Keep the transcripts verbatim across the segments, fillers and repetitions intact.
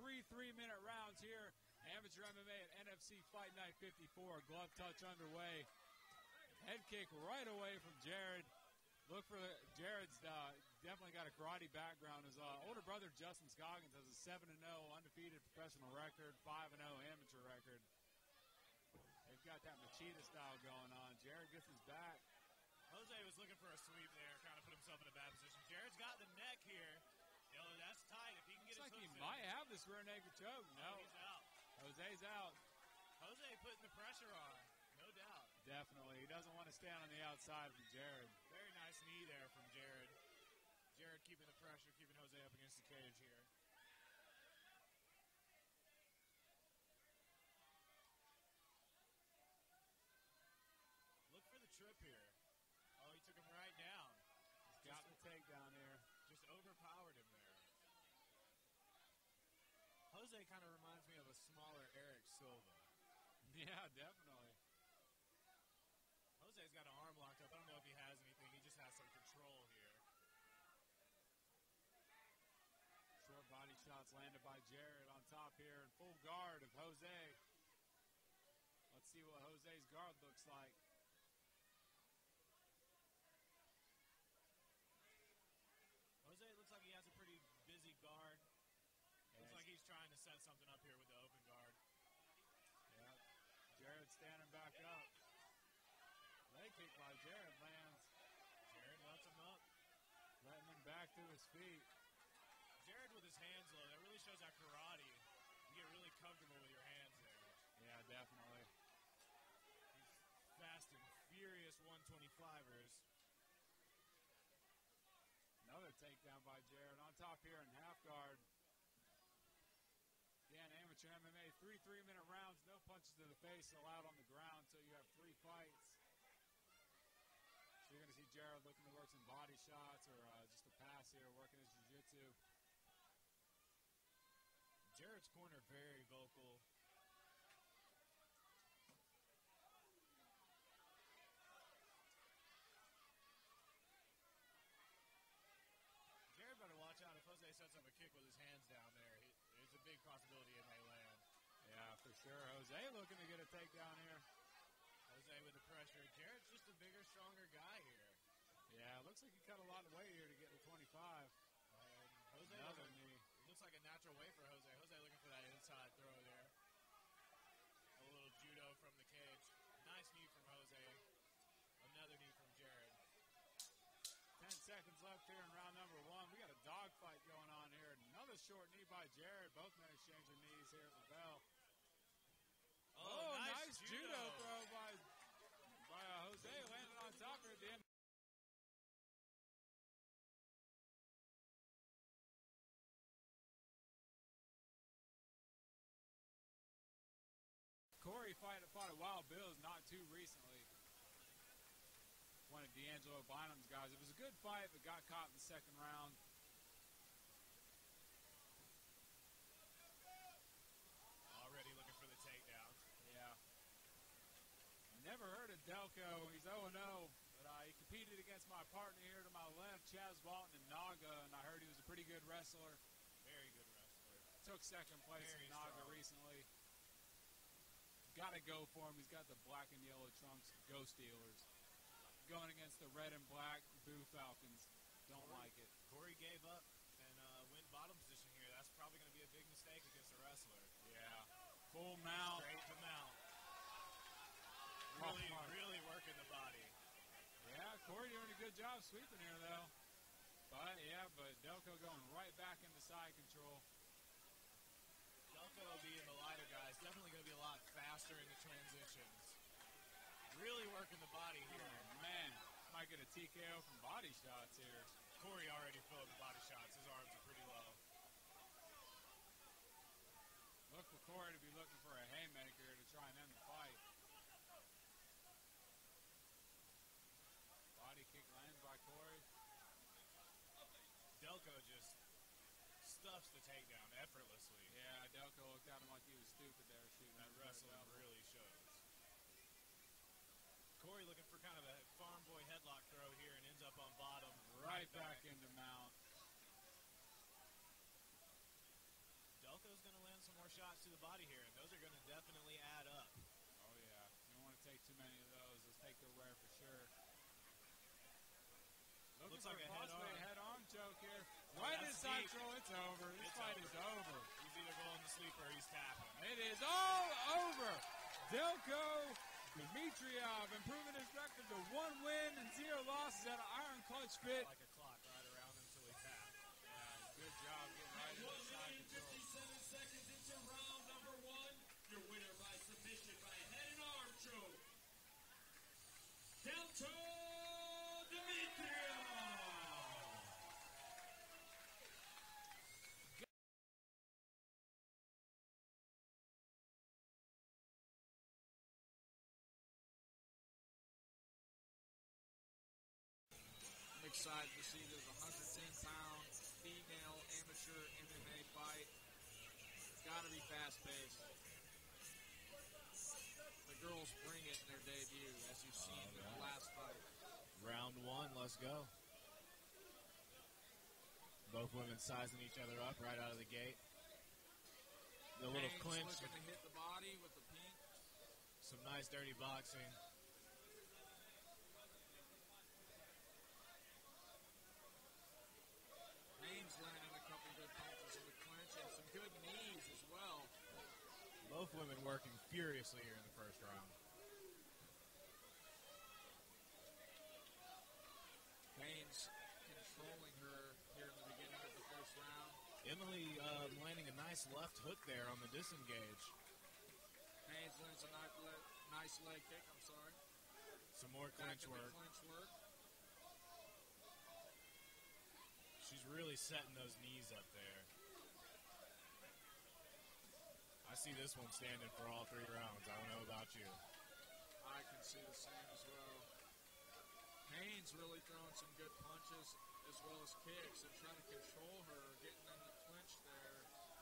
three three-minute rounds here. Amateur M M A at N F C Fight Night fifty-four. Glove touch underway. Head kick right away from Jared. Look for the, Jared's uh, definitely got a karate background. His uh, older brother, Justin Scoggins, has a seven and oh undefeated professional record, five and oh amateur record. They've got that Machida style going on. Jared gets his back. Jose was looking for a sweep there, kind of put himself in a bad position. Jared's got the neck here. You know, that's tight. If he can get Looks his like he hooks might in. have this rear naked choke. No. Oh, he's out. Jose's out. Jose putting the pressure on, no doubt. Definitely. He doesn't want to stand on the outside from Jared. Very nice knee there from Jared. Jared keeping the pressure, keeping Jose up against the cage here. Look for the trip here. Oh, he took him right down. He's got the takedown here. Just overpowered him there. Jose kind of reminds me of a smaller Eric Silva. Yeah, definitely. Jose's got an arm locked up. I don't know if he has anything. He just has some control here. Short body shots landed by Jared on top here in full guard of Jose. Let's see what Jose's guard looks like. Jose looks like he has a pretty busy guard. Yeah, looks like he's trying to set something up here with the open guard. Yeah. Jared standing back up. Leg kick by Jared lands. Jared lets him up. Letting him back to his feet. Jared with his hands low, that really shows that karate. You get really comfortable with your hands there. Yeah, definitely. These fast and furious one twenty-fivers. Another takedown by Jared on top here in half guard. Again, amateur M M A, three three-minute rounds, no punches to the face allowed on the ground until you have three fights. So you're going to see Jared looking to work some body shots or uh, just a pass here, working his jiu-jitsu. Jared's corner very vocal. Jared better watch out if Jose sets up a kick with his hands down there. He, there's a big possibility it may land. Yeah, for sure. Jose looking to get a takedown here. Jose with the pressure. Jared's just a bigger, stronger guy here. Yeah, looks like he cut a lot of weight here to get to twenty-five. And Jose Another looks, knee. looks like a natural way for Jose. Jose looking for that inside throw there. A little judo from the cage. Nice knee from Jose. Another knee from Jared. Ten seconds left here in round number one. We got a dogfight going on here. Another short knee by Jared. Both men exchanging knees here at the bell. Oh, Oh, nice, nice judo. judo throw by, by uh, Jose, landing on top here at the end. Corey fight, fought at Wild Bill's not too recently. One of D'Angelo Bynum's guys. It was a good fight, but got caught in the second round. Already looking for the takedown. Yeah. Never heard of Delco. He's oh and oh, but uh, he competed against my partner here to my left, Chaz Walton in Naga, and I heard he was a pretty good wrestler. Very good wrestler. Took second place Very in Naga strong. recently. Got to go for him. He's got the black and yellow trunks, Go Steelers. Going against the red and black Boo Falcons. Don't Corey, like it. Corey gave up and uh, went bottom position here. That's probably going to be a big mistake against a wrestler. Yeah. Full mount. Straight to mount. Rough Really, mark. really working the body. Yeah, Corey doing a good job sweeping here, though. But, yeah, but Delco going right back into side control. Delco being the lighter guy is definitely going to be a lot faster in the transitions. Really working the body here. Oh, man. Might get a T K O from body shots here. Corey already filled the body shots. His arms are pretty low. Look for Corey to be looking for a haymaker to try and end the fight. Body kick lands by Corey. Delco just stuffs the takedown effortlessly. Yeah, Delco looked at him like he was stupid there shooting. That him wrestling right down. really shows. Corey looking for kind of a farm boy headlock throw here and ends up on bottom. Right back into mount. Delco's going to shots to the body here, and those are going to definitely add up. Oh, yeah. You don't want to take too many of those. Those take their wear for sure. Looking Looks for like a possibly head-on. a head-on choke here. Oh, Right that's inside deep. throw. It's over. This It's fight over. is over. He's either going to sleep or he's tapping. It is all over. Delko Dimitrov improving his record to one win and zero losses at an Iron Clutch Fit. Like a clock right around until he tapped. Yeah, good job getting right into the side control. fifty-seven seconds into round number one. Your winner by submission by head and arm choke. Delto Dimitrov. I'm excited to see this one hundred ten pound female amateur M M A fight. It's got to be fast-paced. The girls bring it in their debut, as you've seen in the last fight. Round one, let's go. Both women sizing each other up right out of the gate. The little Haynes clinch, looking to hit the body with the pink. some nice dirty boxing. Haynes landing a couple good punches in the clinch and some good knees as well. Both women working furiously here in the first round. Haynes controlling her here in the beginning of the first round. Emily uh, landing a nice left hook there on the disengage. Haynes lands a nice leg, nice leg kick, I'm sorry. Some more Back clinch into work. clinch work. She's really setting those knees up there. I see this one standing for all three rounds. I don't know about you. I can see the same as well. Haynes really throwing some good punches as well as kicks and trying to control her, getting in the clinch there.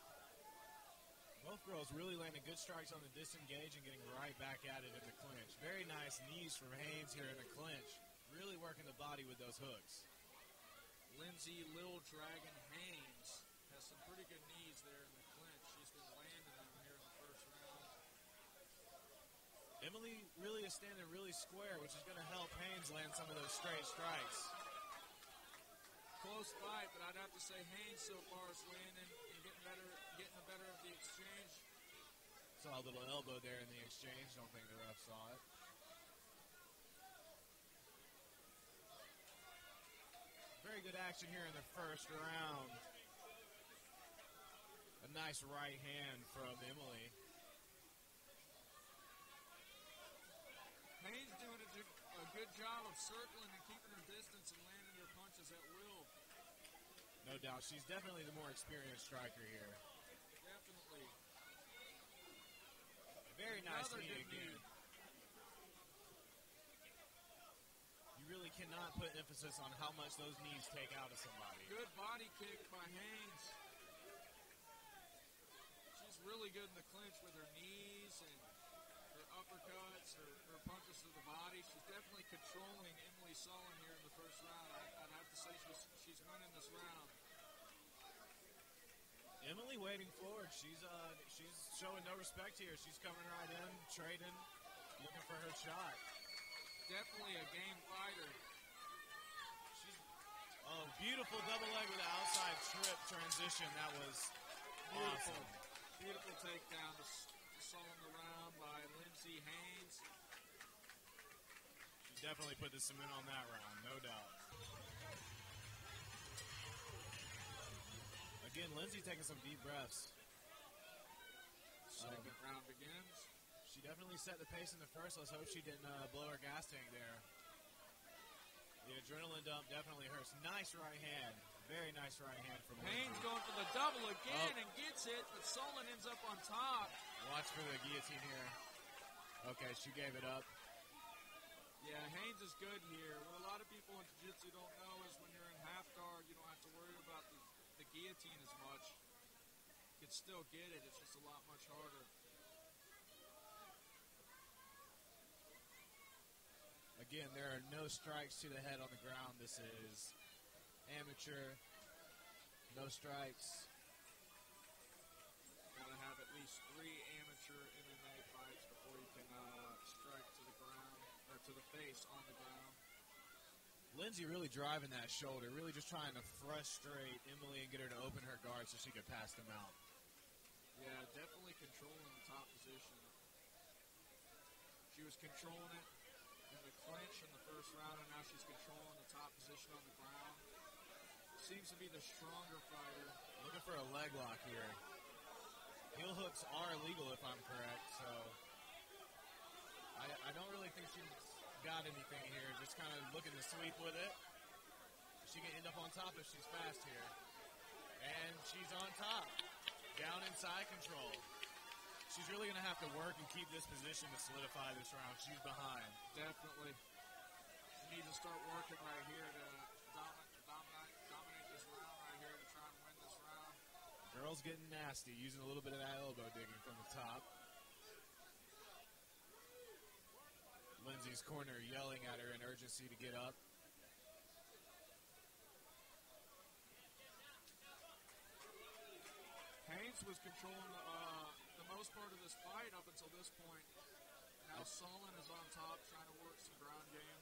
Both girls really landing good strikes on the disengage and getting right back at it in the clinch. Very nice knees from Haynes here in the clinch. Really working the body with those hooks. Lindsay Lil Dragon Haynes has some pretty good knees there in the clinch. She's been landing them here in the first round. Emily really is standing really square, which is going to help Haynes land some of those straight strikes. Close fight, but I'd have to say Haynes so far is landing and getting better, getting the better of the exchange. Saw a little elbow there in the exchange. Don't think the ref saw it. Very good action here in the first round. A nice right hand from Emily. Haynes doing a, a good job of circling and keeping her distance and landing her punches at will. No doubt. She's definitely the more experienced striker here. Definitely. Very nice Another knee good again. knee. You really cannot put emphasis on how much those knees take out of somebody. Good body kick by Haynes. She's really good in the clinch with her knees and her uppercuts, her, her punches to the body. She's definitely controlling Emily Sullen here in the first round. I, I'd have to say she's, she's winning this round. Emily waiting forward. She's uh she's showing no respect here. She's coming right in, trading, looking for her shot. Definitely a game fighter. She's oh beautiful double leg with the outside trip transition. That was Beautiful. awesome. Beautiful takedown to, to Sullen the round by Lindsay Haynes. She definitely put the cement on that round, no doubt. Again, Lindsay taking some deep breaths. Second um, round begins. She definitely set the pace in the first. Let's hope she didn't uh, blow her gas tank there. The adrenaline dump definitely hurts. Nice right hand. Very nice right hand from Haynes Lindsay. going for the double again Oh. and gets it, but Sullen ends up on top. Watch for the guillotine here. Okay, she gave it up. Yeah, Haynes is good here. What a lot of people in jiu-jitsu don't know is when you're in half guard, you don't have to worry about the, the guillotine as much. You can still get it. It's just a lot much harder. Again, there are no strikes to the head on the ground. This is amateur. No strikes. Gotta have at least least three amateur M M A fights before you can uh, strike to the ground, or to the face on the ground. Lindsay really driving that shoulder, really just trying to frustrate Emily and get her to open her guard so she could pass them out. Yeah, definitely controlling the top position. She was controlling it in the clinch in the first round, and now she's controlling the top position on the ground. Seems to be the stronger fighter. Looking for a leg lock here. Heel hooks are illegal if I'm correct, so I, I don't really think she's got anything here. Just kind of looking to sweep with it. She can end up on top if she's fast here. And she's on top. Down in side control. She's really going to have to work and keep this position to solidify this round. She's behind. Definitely. She needs to start working right here to dominate, dominate, dominate this round right here to try and win this round. Girl's getting nasty, using a little bit of that elbow digging from the top. Lindsay's corner yelling at her in urgency to get up. Haynes was controlling the, uh, the most part of this fight up until this point. Now Solon is on top, trying to work some ground game.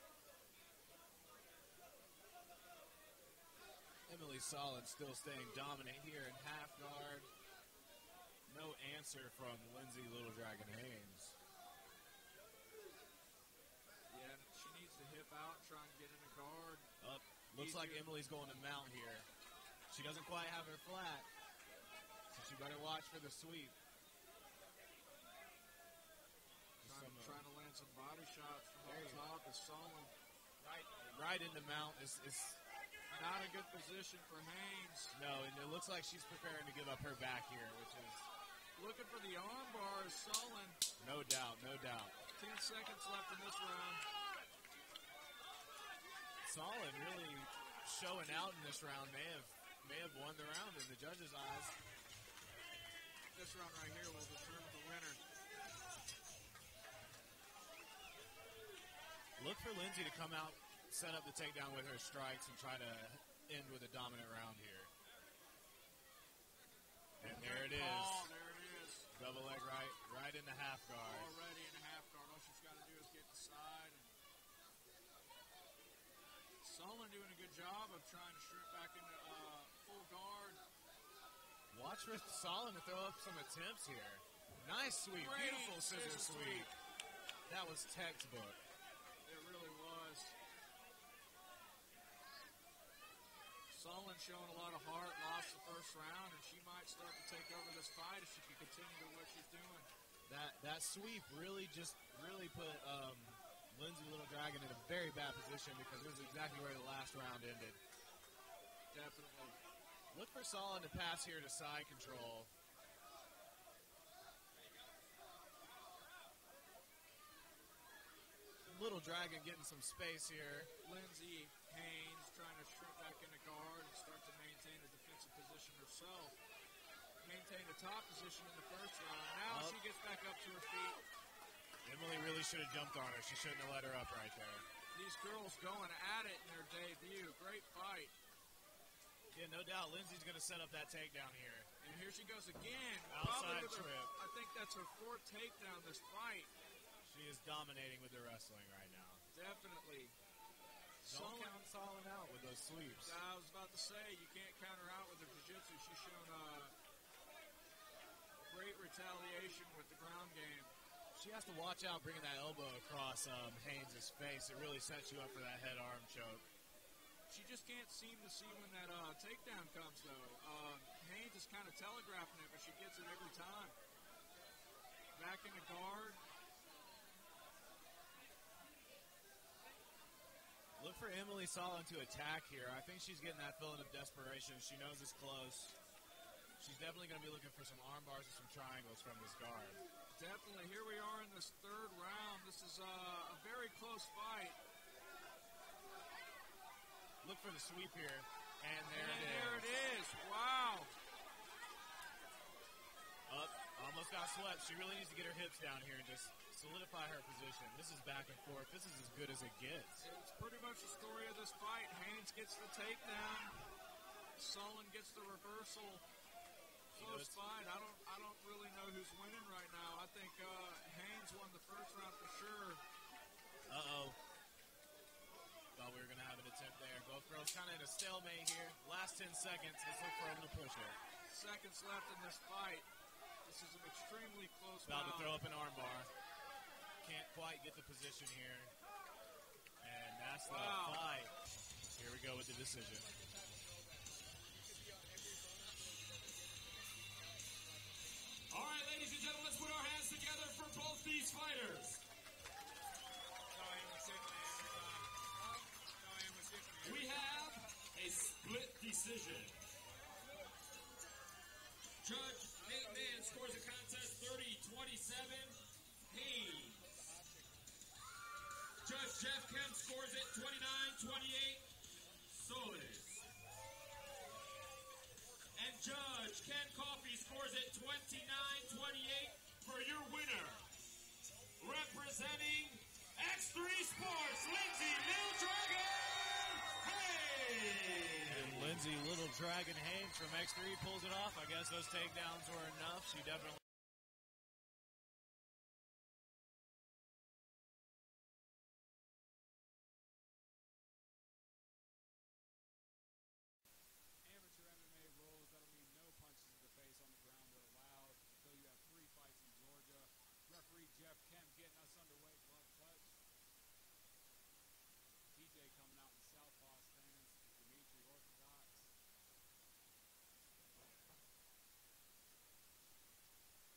Emily Solon still staying dominant here in half guard. No answer from Lindsay Little Dragon Haynes. Yeah, she needs to hip out, try and get in a guard. Up. Looks Easier. like Emily's going to mount here. She doesn't quite have her flat. You better watch for the sweep. Trying, some, uh, trying to land some body shots from There on you top is Solon. Right, right into mount is, is Not a good position for Haynes. no, and it looks like she's preparing to give up her back here, which is Looking for the arm bar is Solon. no doubt, no doubt. Ten seconds left in this round. Solon really showing out in this round. May have may have won the round in the judges' eyes. This round right here will determine the winner. Look for Lindsay to come out, set up the takedown with her strikes, and try to end with a dominant round here. And there it is. Oh, there it is. Double leg right, right in the half guard. Already in a half guard. All she's got to do is get inside. Solon doing a good job of trying to shrink back into uh, full guard. Watch for Solon to throw up some attempts here. Nice sweep. Great Beautiful scissor scissor sweep. That was textbook. It really was. Solon showing a lot of heart, lost the first round, and she might start to take over this fight if she can continue to what she's doing. That that sweep really just really put um, Lindsay Little Dragon in a very bad position because this is exactly where the last round ended. Definitely. Look for Solon to pass here to side control. Little Dragon getting some space here. Lindsay Haynes trying to shrink back into guard and start to maintain a defensive position herself. Maintained a top position in the first round. Now Up. she gets back up to her feet. Emily really should have jumped on her. She shouldn't have let her up right there. These girls going at it in their debut. Great fight. Yeah, no doubt Lindsay's going to set up that takedown here. And here she goes again. Outside Probably with her- trip. I think that's her fourth takedown this fight. She is dominating with the wrestling right now. Definitely. Don't Solon, count Solon out with those sweeps. I was about to say, you can't count her out with her jiu-jitsu. She's shown uh, great retaliation with the ground game. She has to watch out bringing that elbow across um, Haynes' face. It really sets you up for that head arm choke. She just can't seem to see when that uh, takedown comes, though. Um, Haynes is kind of telegraphing it, but she gets it every time. Back in the guard. Look for Emily Solon to attack here. I think she's getting that feeling of desperation. She knows it's close. She's definitely going to be looking for some arm bars and some triangles from this guard. Definitely. Here we are in this third round. This is uh, a very close fight. Look for the sweep here. And there and it is. there it is. Wow. Up. Almost got swept. She really needs to get her hips down here and just solidify her position. This is back and forth. This is as good as it gets. It's pretty much the story of this fight. Haynes gets the takedown. Solon gets the reversal. You know, Close fight. I don't. I don't really know who's winning right now. I think uh, Haynes won the first round for sure. Uh oh. Thought we were gonna have an attempt there. Both girls kind of in a stalemate here. Last ten seconds. Let's look for them to push it. Seconds left in this fight. This is an extremely close About round. to throw up an armbar. Can't quite get the position here. And that's the Wow. fight. Here we go with the decision. All right, ladies and gentlemen, let's put our hands together for both these fighters. We have a split decision. Judge Nate Mann scores the contest thirty twenty-seven. Haynes. Judge Jeff Kemp scores it twenty-nine twenty-eight. Solis. And Judge Ken Coffey scores it twenty-nine twenty-eight for your winner. Representing X three Sports, Lindsay Little Dragon Haynes. And Lindsay Little Dragon Haynes from X three pulls it off. I guess those takedowns were enough. She definitely. Amateur M M A rules, that'll mean no punches to the face on the ground are allowed until you have three fights in Georgia. Referee Jeff Kemp getting us underway, glove touch. T J coming out in southpaw stance. Dimitri orthodox.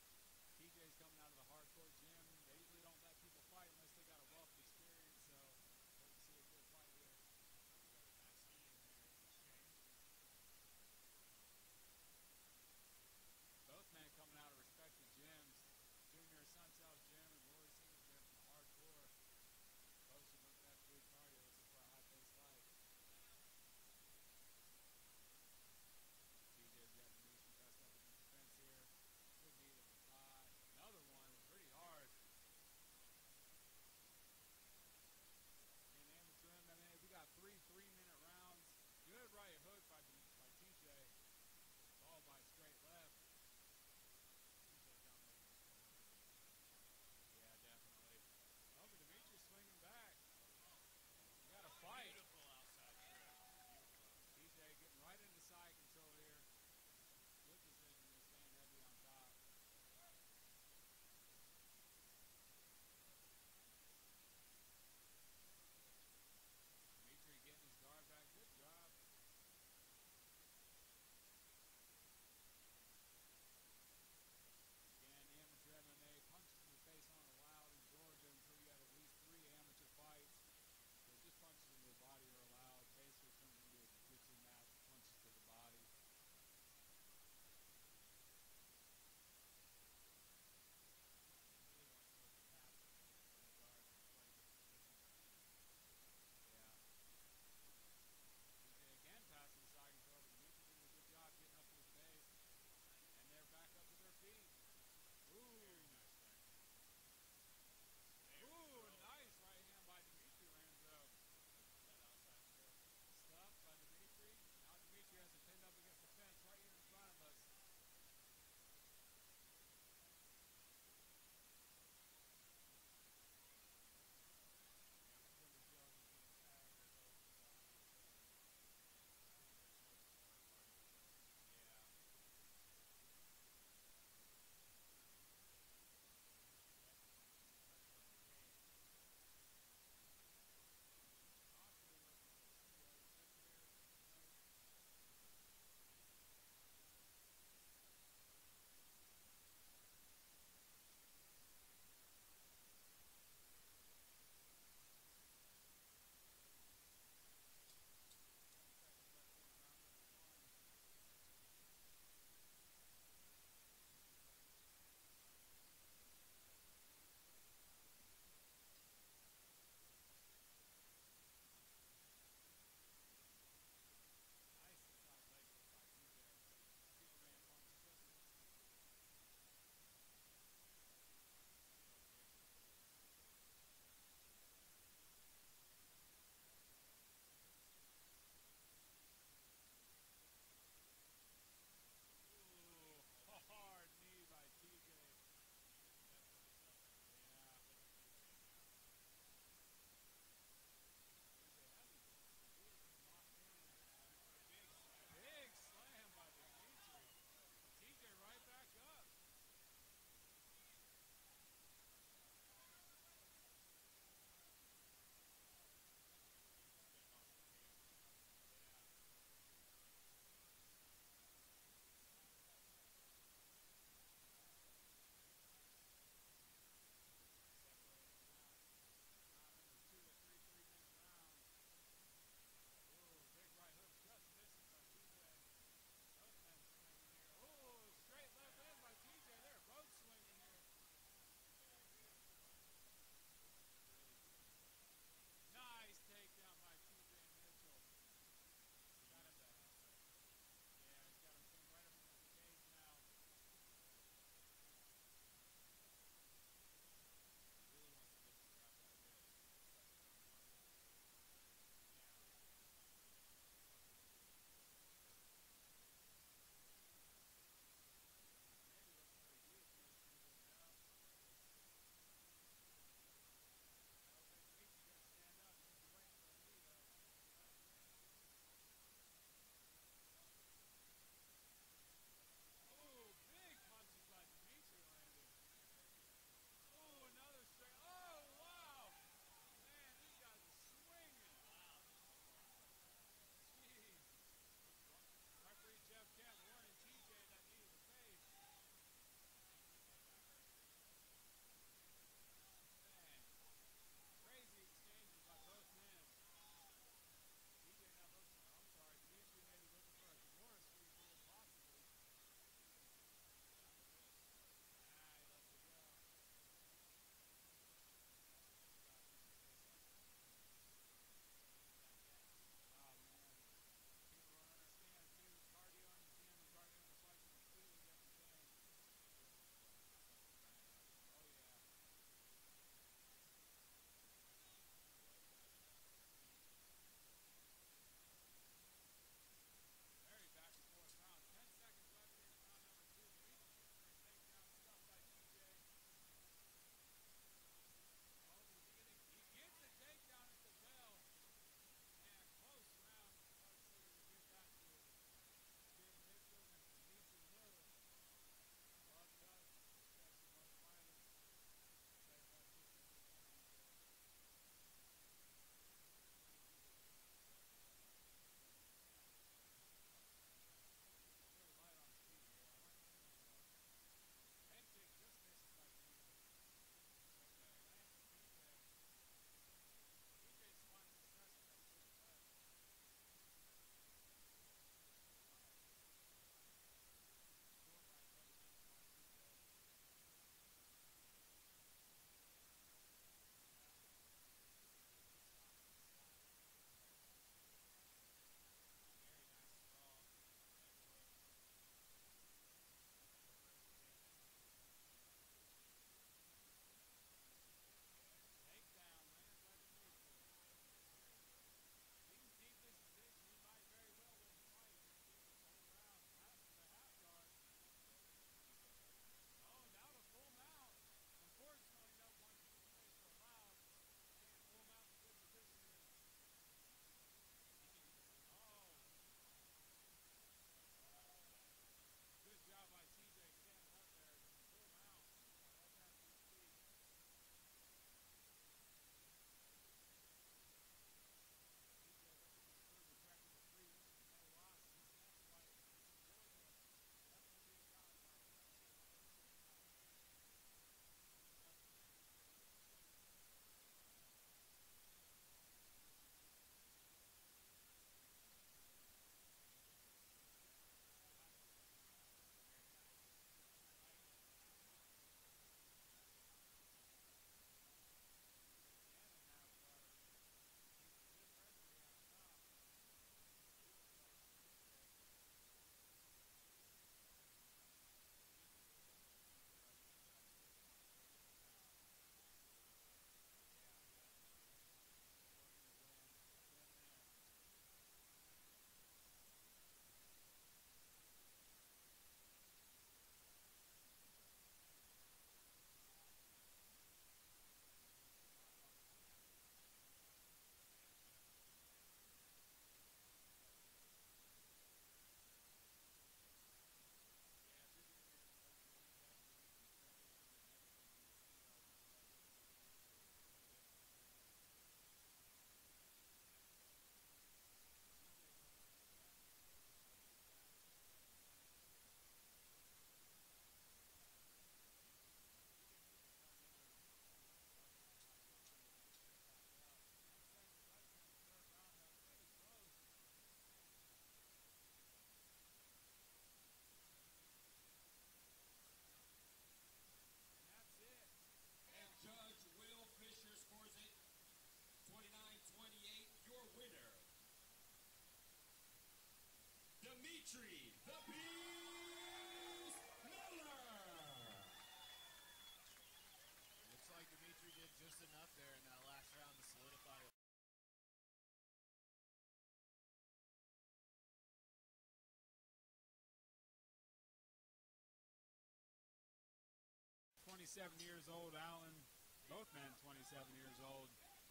twenty-seven years old. Allen, both men twenty-seven years old.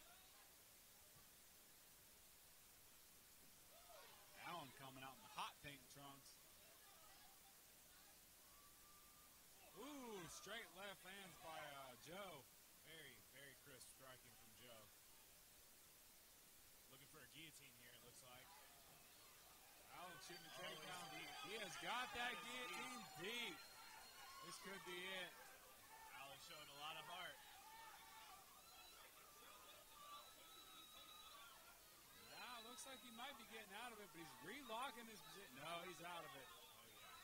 Allen coming out in the hot pink trunks. Ooh, straight left hands by uh, Joe. Very, very crisp striking from Joe. Looking for a guillotine here, it looks like. Allen shooting a Oh, takedown. he's deep. He has got that guillotine deep. This could be it. Allen showing a lot of heart. Now, looks like he might be getting out of it, but he's relocking his position. No, he's out of it. Oh, yeah.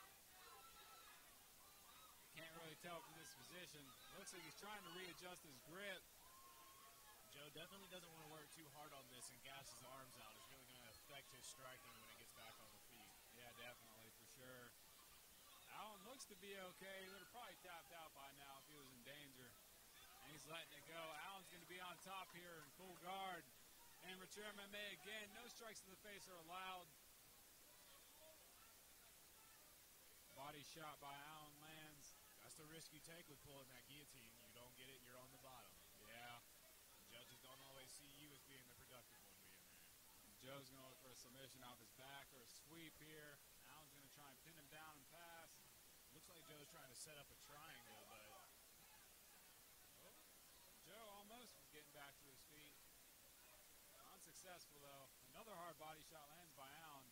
Can't really tell from this position. Looks like he's trying to readjust his grip. Joe definitely doesn't want to work too hard on this and gas his arms out. It's really going to affect his striking when he gets back on the feet. Yeah, definitely, for sure. Allen looks to be okay. He would have probably tapped out by now if he was in danger. And he's letting it go. Allen's going to be on top here in full guard. Amateur M M A again. No strikes to the face are allowed. Body shot by Allen lands. That's the risk you take with pulling that guillotine. You don't get it, you're on the bottom. Yeah. Judges don't always see you as being the productive one being there. Joe's going to look for a submission off his back or a sweep here. Allen's going to try and pin him down and pass. Looks like Joe's trying to set up a triangle, but Joe almost was getting back to his feet. Unsuccessful, though. Another hard body shot lands by Allen.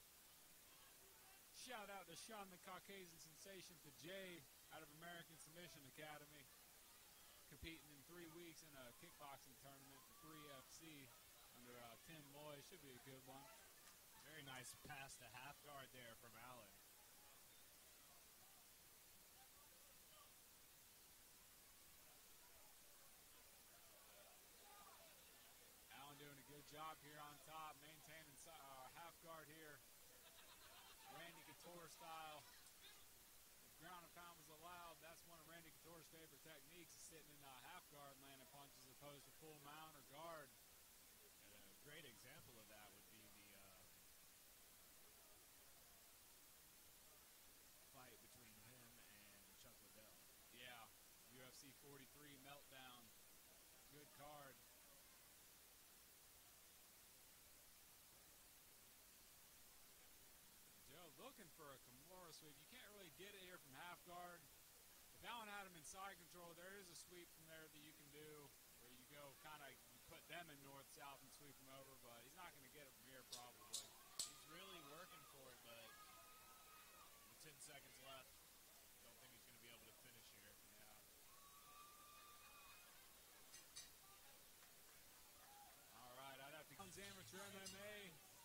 Shout out to Sean the Caucasian Sensation for Jay out of American Submission Academy. Competing in three weeks in a kickboxing tournament for three F C under uh, Tim Loy. Should be a good one. very nice pass to half guard there from Allen. Allen doing a good job here on top, maintaining uh, half guard here. Randy Couture style. If ground and pound was allowed, that's one of Randy Couture's favorite techniques, is sitting in uh, half guard and landing punches as opposed to full mount or guard. And a great example of that would be the uh, fight between him and Chuck Liddell. Yeah, U F C forty-three meltdown. Good card. Joe looking for a Kimura sweep. You can't really get it here from half guard. If Allen had him in side control, there is a sweep from there that you can do where you go kind of put them in north-south and sweep them over, but he's not going to get it from here probably. He's really working for it, but with ten seconds left, don't think he's going to be able to finish here. Yeah. All right, I'd have to comes amateur M M A.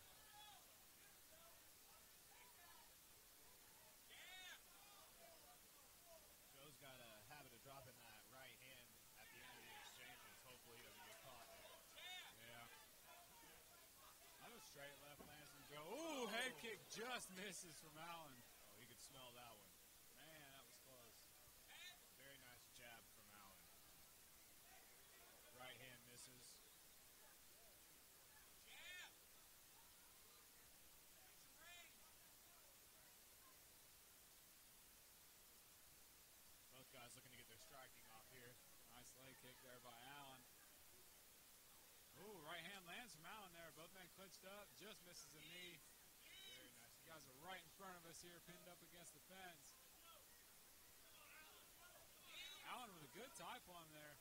Joe's got a habit of dropping that right hand at the end of the exchanges. Hopefully he doesn't get caught there. Yeah. Another straight left lands from Joe. Ooh, head kick just misses from Allen. Oh, he could smell that one. Man, that was close. Very nice jab from Allen. Right hand misses. Both guys looking to get their striking off here. Nice leg kick there by Allen. Ooh, right hand lands from Allen there. Both men clinched up, just misses a knee. Very nice. You guys are right in front of us here, pinned up against the fence. Allen with a good tie plum there.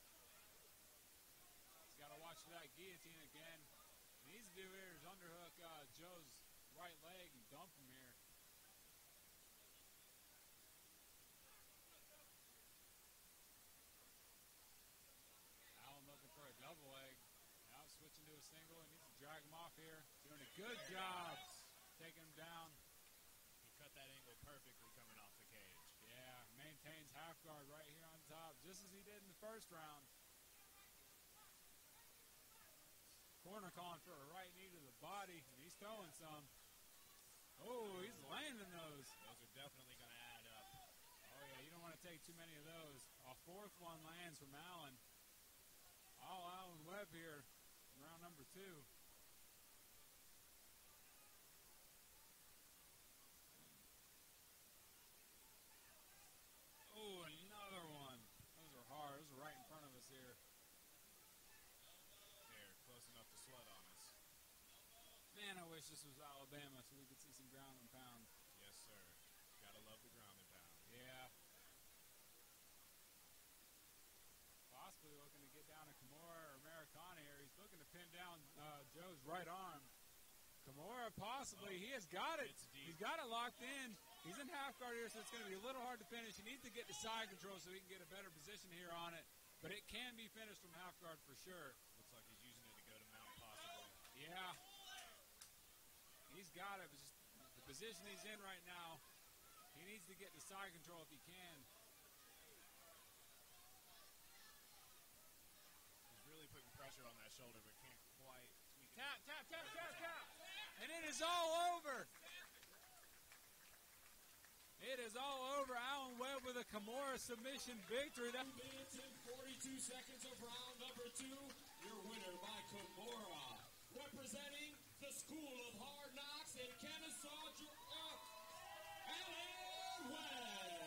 He's got to watch for that guillotine again. What he needs to do here is underhook uh, Joe's right leg and dump him here. Allen looking for a double leg. Now switching to a single and needs to drag him off here. Doing a good job taking him down. He cut that angle perfectly coming off the cage. Yeah, maintains half guard right here on top, just as he did in the first round. Corner calling for a right knee to the body, and he's throwing some. Oh, he's landing those. Those are definitely going to add up. Oh, yeah, you don't want to take too many of those. A fourth one lands from Allen. All Allen Webb here in round number two. Oh, another one. wish this was Alabama so we could see some ground and pound. Yes, sir. Gotta love the ground and pound. Yeah. Possibly looking to get down to Kimura or Americana here. He's looking to pin down uh, Joe's right arm. Kimura possibly. Oh, he has got it. He's got it locked in. He's in half guard here, so it's going to be a little hard to finish. He needs to get to side control so he can get a better position here on it. But it can be finished from half guard for sure. Looks like he's using it to go to mount possibly. Yeah. He's got it. But just the position he's in right now, he needs to get to side control if he can. He's really putting pressure on that shoulder, but can't quite tweak it. Tap, tap, tap, tap, tap. And it is all over. It is all over. Alan Webb with a Kimura submission victory. That Two minutes and forty-two seconds of round number two. Your winner by Kimura. Representing the School of Hard Knocks in Kennesaw, Georgia, Alan Webb.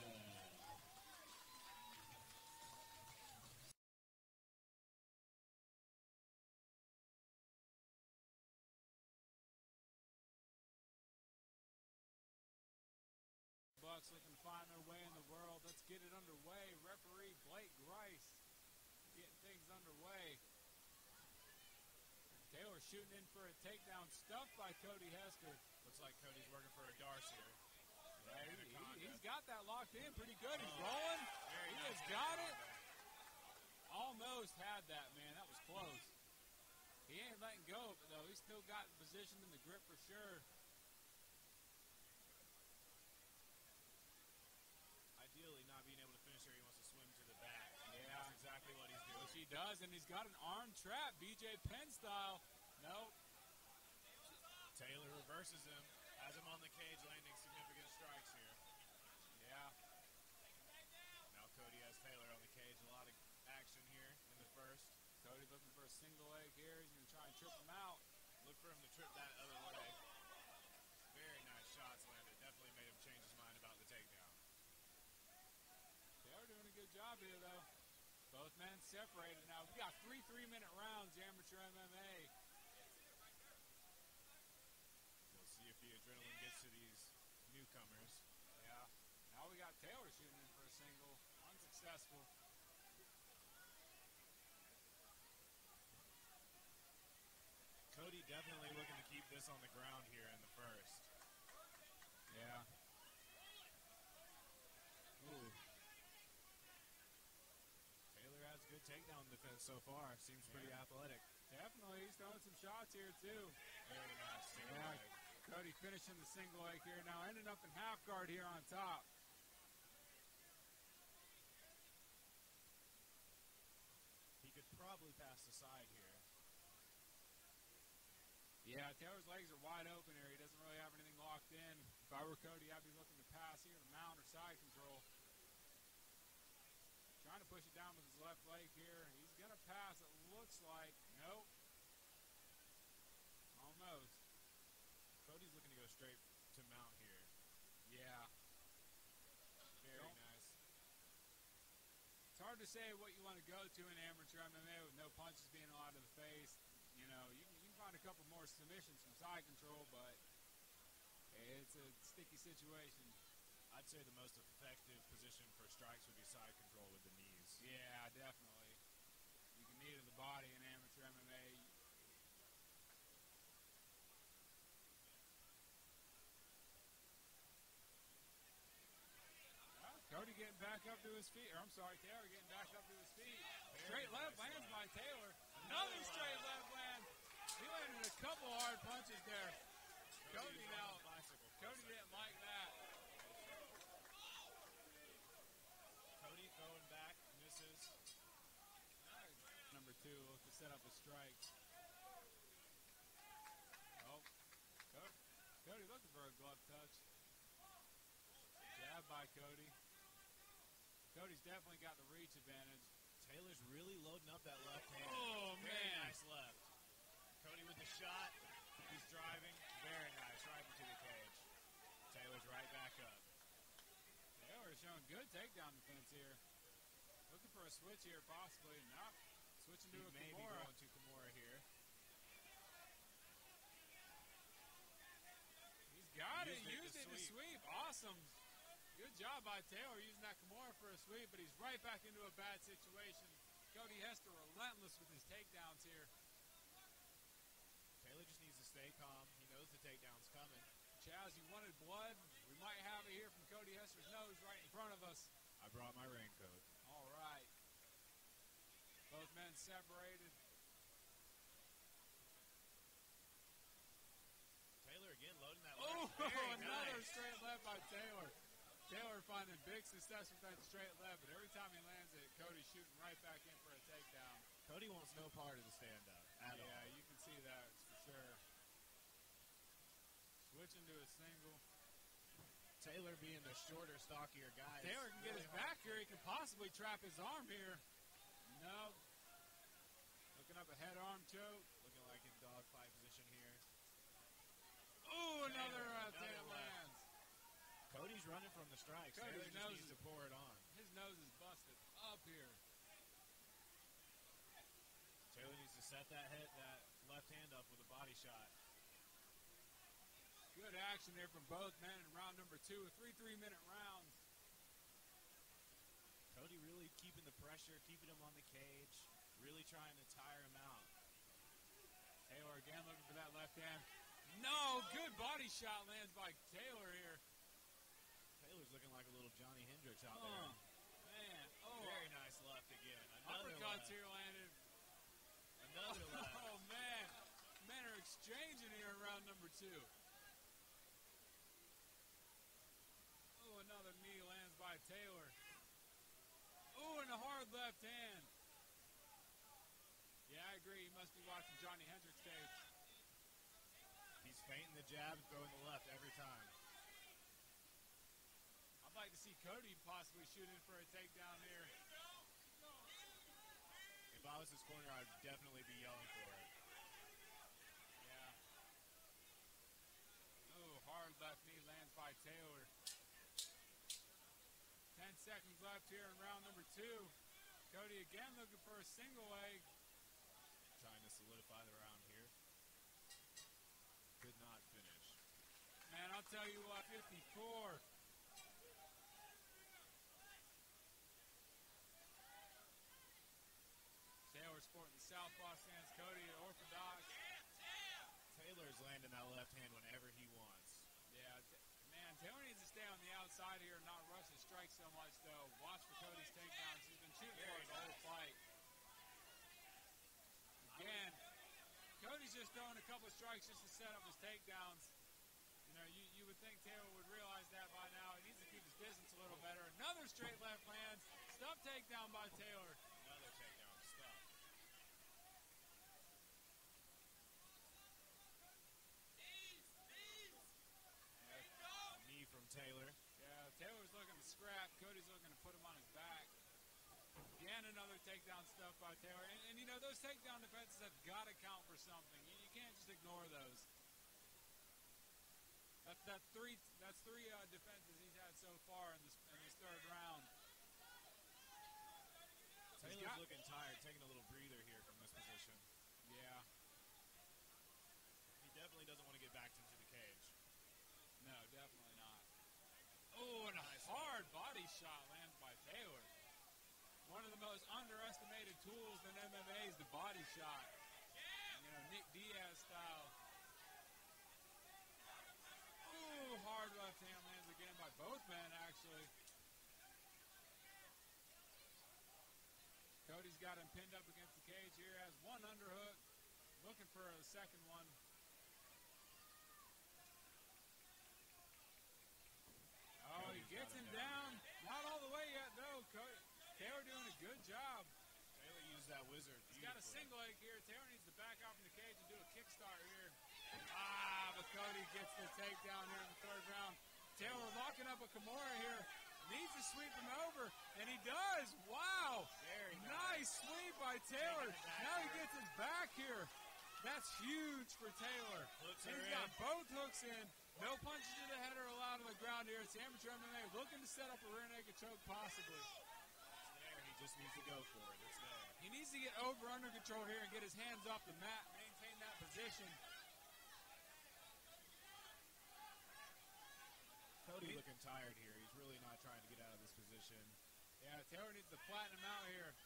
Bucks looking to find their way in the world. Let's get it underway. Referee Blake Grice getting things underway. Taylor shooting in for a takedown, stuffed by Cody Hester. Looks like Cody's working for a Darcy here. Yeah, he, he, he's got that locked in pretty good. He's rolling. He has got it. Almost had that, man. That was close. He ain't letting go, but though he's still got position in the grip for sure. Ideally, not being able to finish here, he wants to swim to the back. Yeah, that's exactly what he's doing. Which he does, and he's got an arm trap, B J Penn style. Nope. Taylor reverses him, has him on the cage, landing significant strikes here. Yeah. Now Cody has Taylor on the cage. A lot of action here in the first. Cody looking for a single leg here. He's going to try and trip him out. Look for him to trip that other leg. Very nice shots landed. Definitely made him change his mind about the takedown. Taylor doing a good job here, though. Both men separated now. We got three three-minute rounds, amateur M M A. We'll see if the adrenaline gets to these newcomers. Yeah. Now we got Taylor shooting in for a single. Unsuccessful. Cody definitely looking to keep this on the ground here in the first. Yeah. Ooh. Taylor has good takedown defense so far. Seems pretty Yeah. athletic. Definitely. He's throwing some shots here, too. Very nice. Single Yeah. leg. Cody finishing the single leg here. Now ending up in half guard here on top. He could probably pass the side here. Yeah, Taylor's legs are wide open here. He doesn't really have anything locked in. If I were Cody, I'd be looking to pass here to mount or side control. Trying to push it down with his left leg here. He's going to pass, it looks like. Nope. Almost. Cody's looking to go straight to mount here. Yeah. Very Don't- nice. It's hard to say what you want to go to in amateur M M A with no punches being allowed to the face. You know, you can, you can find a couple more submissions from side control, but it's a sticky situation. I'd say the most effective position for strikes would be side control with the knees. Yeah, definitely. You can knee to the body in amateur M M A. Well, Cody getting back up to his feet. Or I'm sorry, Taylor getting back up to his feet. Straight left nice lands left. by Taylor. Another straight left land. He landed a couple hard punches there. Cody was now. on the bicycle for a Cody second. didn't like that. Cody throwing back, misses. Number two, look to set up a strike. Oh, Cody, Cody looking for a glove touch. Jab by Cody. Cody's definitely got the reach advantage. Taylor's really loading up that left hand. Oh, Very man. nice left. Cody with the shot. He's driving. Very nice. Right into the cage. Taylor's right back up. Taylor showing good takedown defense here. Looking for a switch here, possibly. Not switching to He a may be Kimura. going to Kimura here. awesome. Good job by Taylor using that Kimura for a sweep, but he's right back into a bad situation. Cody Hester relentless with his takedowns here. Taylor just needs to stay calm. He knows the takedown's coming. Chaz, you wanted blood? We might have it here from Cody Hester's nose right in front of us. I brought my raincoat. All right. Both men separated. Taylor again loading that Oh, left. Very another nice. straight left by Taylor. Taylor finding big success with that straight left, but every time he lands it, Cody's shooting right back in for a takedown. Cody wants no part of the stand-up at yeah, all. you can see that for sure. Switching to a single. Taylor being the shorter, stockier guy. Taylor can get his back here. He can possibly trap his arm here. No. Looking up a head arm choke. Looking like in dogfight position here. Oh, another uh, another tail left. lands. Cody's running from the strikes. Cody's Taylor just nose needs is- to pour it on. His nose is busted up here. Taylor needs to set that head, that left hand up with a body shot. Good action there from both men in round number two. Three three-minute rounds. Cody really keeping the pressure, keeping him on the cage, really trying to tire him out. Taylor again looking for that left hand. No, good body shot lands by Taylor here. Taylor's looking like a little Johnny Hendricks out Oh, there. man. Oh, Very nice left again. Another uppercuts left. here landed. Another left. Oh, man. Men are exchanging here in round number two. Oh, another knee lands by Taylor. Oh, and a hard left hand. Yeah, I agree. You must be watching Johnny Hendricks tape. He's feinting the jab, throwing the left every time. I'd like to see Cody possibly shoot in for a takedown here. If I was his corner, I'd definitely be yelling for it. Yeah. Oh, hard left knee lands by Taylor. Ten seconds left here in round number two. Cody again looking for a single leg. Trying to solidify the round here. Could not finish. Man, I'll tell you what, fifty-four. Taylor sporting the southpaw stance. Cody orthodox. Taylor's landing that left hand whenever he wants. Yeah, t- man, Taylor needs to stay on the outside here and not rush the strike so much, though. Watch for Cody's takedowns. He's been shooting for it the whole fight. Again, Cody's just throwing a couple of strikes just to set up his takedowns. You know, you, you would think Taylor would realize that by now. He needs to keep his distance a little better. Another straight left lands. Stuff takedown by Taylor. Another takedown stuff. Knee from Taylor. Yeah, Taylor's looking to scrap. Cody's looking to put him on his back. Again, another takedown stuff by Taylor. And, and you know, those takedown defenses have got to count for something. You, you can't just ignore those. That's that three. That's three uh, defenses he's had so far in this in this third round. Taylor's got- looking tired, taking a little breather here from this position. Yeah. He definitely doesn't want to get back into the cage. No, definitely not. Oh, and a hard body shot lands by Taylor. One of the most underestimated tools in M M A is the body shot. You know, Nick Diaz style. Ooh, hard left hand lands again by both men, actually. Cody's got him pinned up against the cage here. Has one underhook. Looking for a second one. Oh, he gets him down. Not all the way yet, though. Co- Taylor doing a good job. Taylor used that wizard. He's got a beautifully. single leg here. Taylor needs to back out from the cage and do a kickstart here. Ah, but Cody gets the takedown here in the third round. Taylor locking up a Kimura here. Needs to sweep him over, and he does. Wow. Very nice. sweep by Taylor. Taking it back Now he here. gets his back here. That's huge for Taylor. Hooks He's are got in. both hooks in. No punches to the head are allowed on the ground here. It's amateur M M A looking to set up a rear naked choke possibly. It's there. He just needs to go for it. It's there. He needs to get over under control here and get his hands off the mat, maintain that position. Cody looking tired here. He's really not trying to get out of this position. Yeah, Taylor needs to flatten him out here.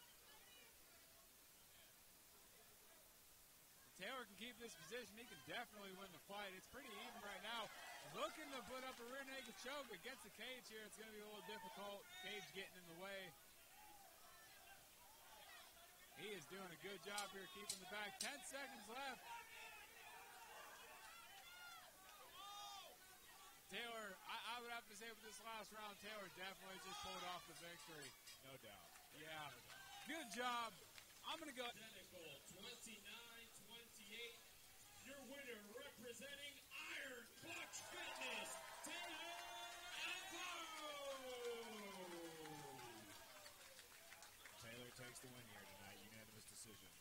If Taylor can keep this position, he can definitely win the fight. It's pretty even right now. Looking to put up a rear naked choke against the cage here. It's going to be a little difficult. Cage getting in the way. He is doing a good job here keeping the back. Ten seconds left. Taylor, I, I would have to say with this last round, Taylor definitely just pulled off the victory. No doubt. Yeah. Good job. I'm going to go. Identical twenty-nine twenty-eight. Your winner representing Iron Clutch Fitness, Taylor Alpo. Taylor takes the win here tonight. Unanimous decision.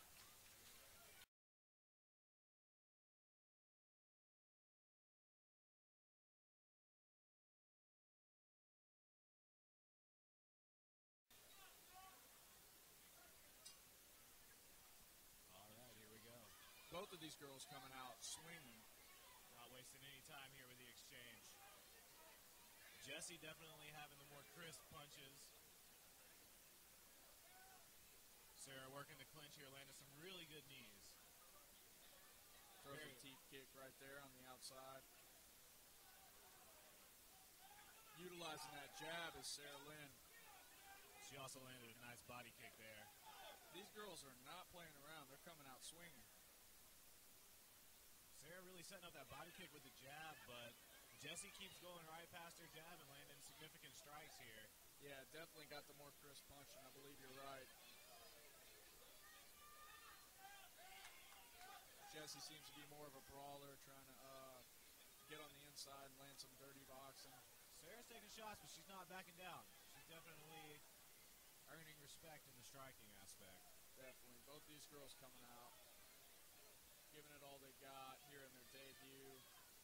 All right, here we go. Both of these girls coming out swinging. Not wasting any time here with the exchange. Jessie definitely having the more crisp punches. Sarah working the clinch here, landing some really good knees. Throws a teeth kick right there on the outside. Utilizing that jab is Sarah Lynn. She also landed a nice body kick there. These girls are not playing around. They're coming out swinging. Sarah really setting up that body kick with the jab, but Jessie keeps going right past her jab and landing significant strikes here. Yeah, definitely got the more crisp punching. I believe you're right. Jessie seems to be more of a brawler, trying to uh, get on the inside and land some dirty boxing. Sarah's taking shots, but she's not backing down. She's definitely earning respect in the striking aspect. Definitely. Both these girls coming out, giving it all they got here in their debut.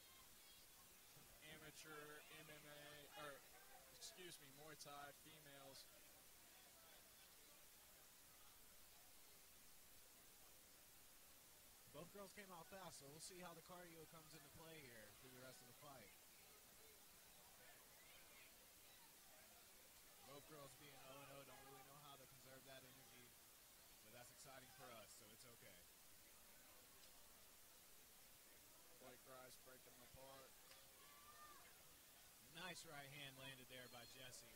Amateur M M A, or excuse me, Muay Thai females. Both girls came out fast, so we'll see how the cardio comes into play here through the rest of the fight. Both girls being oh and oh don't really know how to conserve that energy, but that's exciting for us, so it's okay. Blake Rice breaking them apart. Nice right hand landed there by Jessie.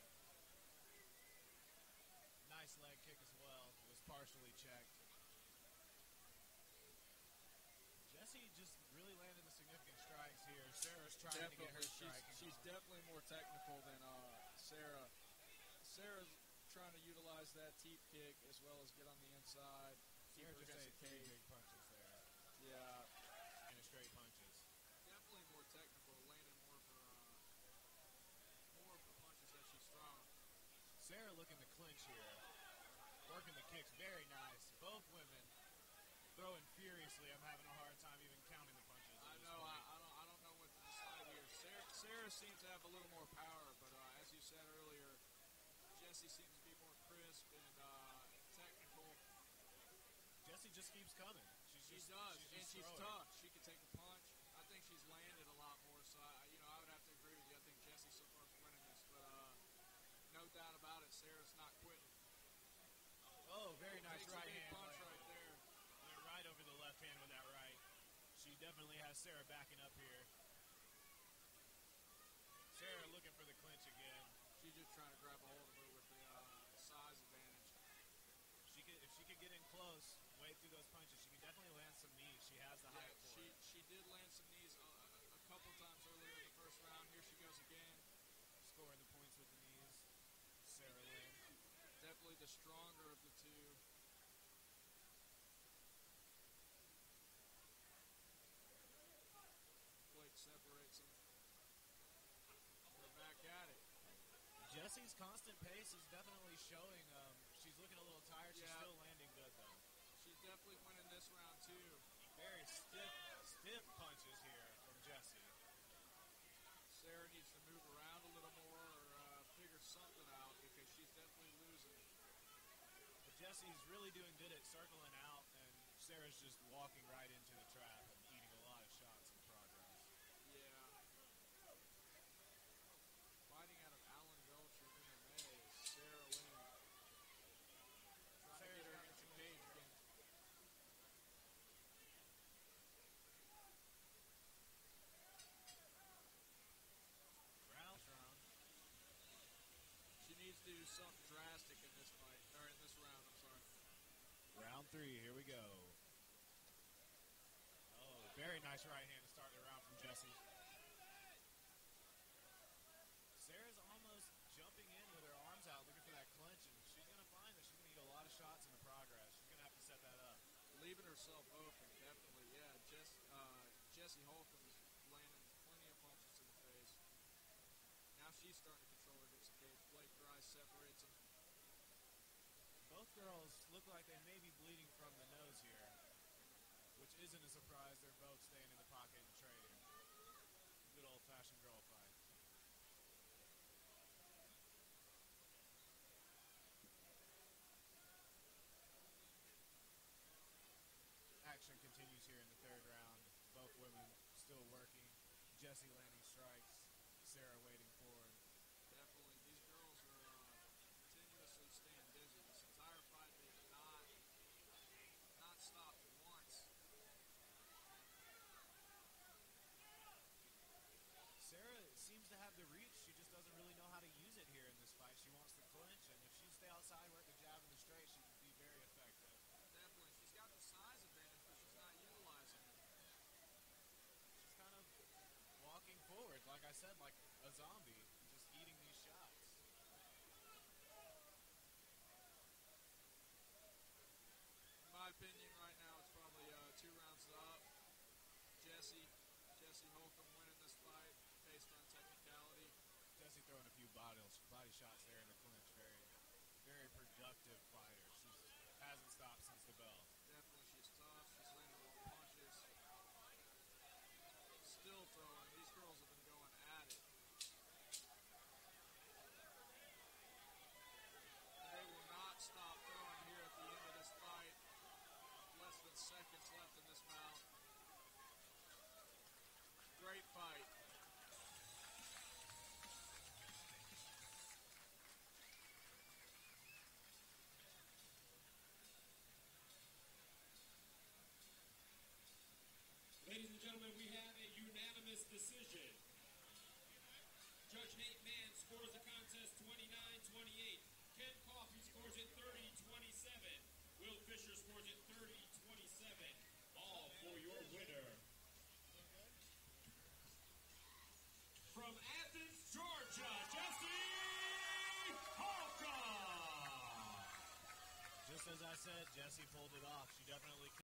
Nice leg kick as well. It was partially checked. Jessie just really landed the significant strikes here. Sarah's trying Definitely, to get her she's, striking she's off. definitely more technical than uh, Sarah. Sarah's trying to utilize that teep kick as well as get on the inside. Keep Sarah her just against ate the three cage. big punches there. Yeah, And straight punches. definitely more technical, landing more for uh, more of the punches that she's throwing. Sarah looking to clinch here. Working the kicks, very nice. Both women throwing furiously. I'm having a hard time even counting the punches. at I this know. I, point. I don't. I don't know what to decide here. Sarah, Sarah seems to have a little more power, but uh, as you said earlier, Jessie seems to be more crisp and uh, technical. Jessie just keeps coming. She's She just, does, she's and just she's throwing. tough. She can take a punch. I think she's landed a lot more. So, I, you know, I would have to agree with you. I think Jessie so far is winning this, but uh, no doubt about it, Sarah's not quitting. Oh, very nice Takes right a big hand. punch landed. right there. Went right over the left hand with that right. She definitely has Sarah backing up here. Sarah looking for the clinch again. She's just trying to grab a hold of her with the uh, size advantage. She could, if she could get in close, wade through those punches, she can definitely land some knees. She has the height for she it. she did land some knees a, a couple times earlier in the first round. Here she goes again. Scoring the points with the knees. Sarah Lynn. Definitely the stronger of the two. Blake separates them. We're back at it. Jessie's constant pace is definitely showing. Um, she's looking a little tired. She's Yeah. still landing good, though. She's definitely winning this round too. Very stiff, stiff punches here from Jessie. Sarah needs to move around a little more or uh, figure something out because she's definitely losing. But Jessie's really doing good at circling out, and Sarah's just walking right into the trap and eating a lot of shots in progress. Yeah. three. Here we go. Oh, very nice right hand to start the round from Jessie. Sarah's almost jumping in with her arms out, looking for that clinch, and she's going to find that she's going to need a lot of shots in the progress. She's going to have to set that up. Leaving herself open, definitely. Yeah, Jess, uh, Jessie Holcomb's landing plenty of punches to the face. Now she's starting to control her against the cage. Blake Grice separates them. Both girls look like they may be bleeding from the nose here, which isn't a surprise. They're both staying in the pocket and trading. Good old-fashioned girl fight. Action continues here in the third round. Both women still working. Jessie landing strikes. Sarah waiting forward. Definitely, these girls are uh, continuously staying busy. This entire fight, they've not, not stopped once. Sarah seems to have the reach. She just doesn't really know how to use it here in this fight. She wants the clinch, and if she stay outside, work the jab and the straight, she could be very effective. Definitely, she's got the size advantage, but she's not utilizing it. She's kind of walking forward, like I said, like a zombie, just eating these shots. In my opinion, right now, it's probably uh, two rounds up. Jessie, Jessie Holcomb winning this fight based on technicality. Jessie throwing a few body, body shots there in the clinch. Very, very productive fighter. She hasn't stopped since the bell. Definitely, she's tough. She's landing more punches. Still throwing. These girls have been going at it. And they will not stop throwing here at the end of this fight. Less than seconds left in this bout. Great fight. Ladies and gentlemen, we have a unanimous decision. Judge Nate Mann scores the contest twenty-nine twenty-eight. Ken Coffey scores it thirty twenty-seven. Will Fisher scores it thirty twenty-seven. All for your winner. From Athens, Georgia, Jessie Holcomb. Just as I said, Jessie pulled it off. She definitely